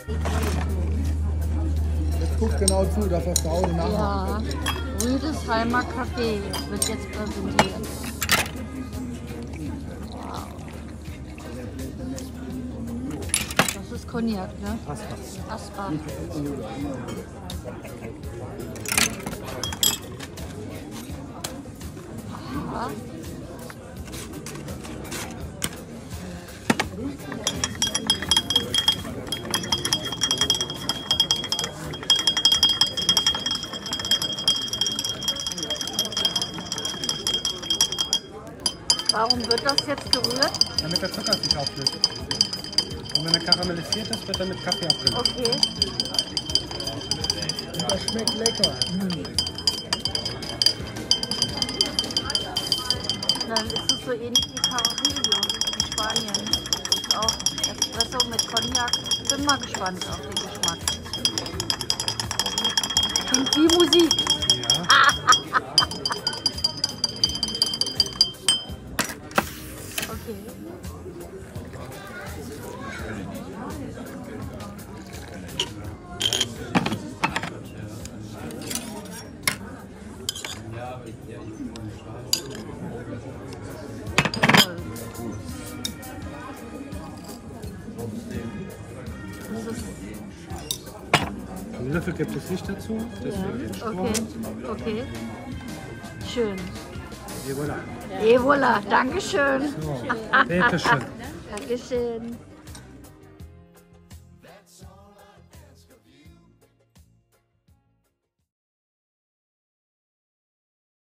Jetzt guckt genau zu, dass das zu Hause nachmachen Ja, Rüdesheimer Kaffee wird jetzt präsentiert. Wow. Das ist Cognac, ne? Asbach. Aha. Warum wird das jetzt gerührt? Damit der Zucker sich auflöst. Und wenn er karamellisiert ist, wird er mit Kaffee abgelöst. Okay. Und das schmeckt lecker. Dann ist es so ähnlich wie Carajillo in Spanien. Ist auch Espresso mit Cognac. Bin mal gespannt auf den Geschmack. Klingt wie Musik. Ja. Okay. Einen Löffel gibt es nicht dazu, deswegen den Stroh. Okay, okay. Schön. Et voilà. Et voilà, Dankeschön. So, bitteschön. Dankeschön.